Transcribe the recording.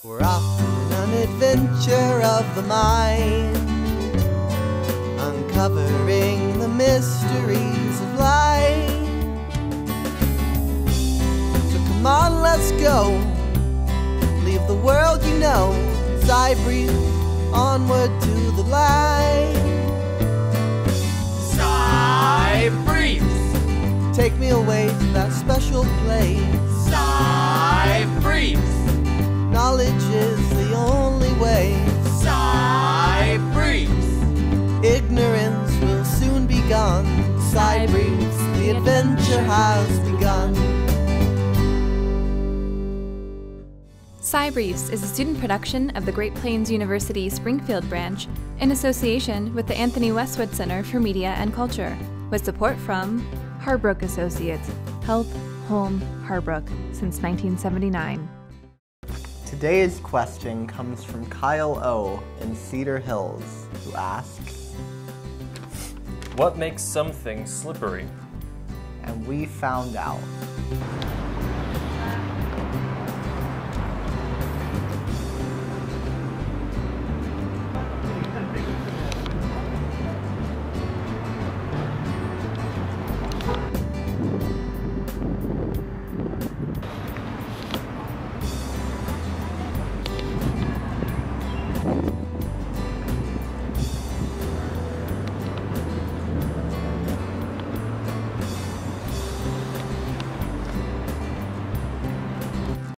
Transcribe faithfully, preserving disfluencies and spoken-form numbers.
We're off on an adventure of the mind, uncovering the mysteries of life. So come on, let's go, leave the world you know, sciBriefs, onward to the light. sciBriefs, take me away to that special place. sciBriefs, knowledge is the only way. sciBriefs, ignorance will soon be gone. sciBriefs, the adventure has begun. sciBriefs is a student production of the Great Plains University Springfield branch in association with the Anthony Westwood Center for Media and Culture, with support from Harbrook Associates, Help Home Harbrook since nineteen seventy-nine. Today's question comes from Kyle O. in Cedar Hills, who asks, what makes something slippery? And we found out.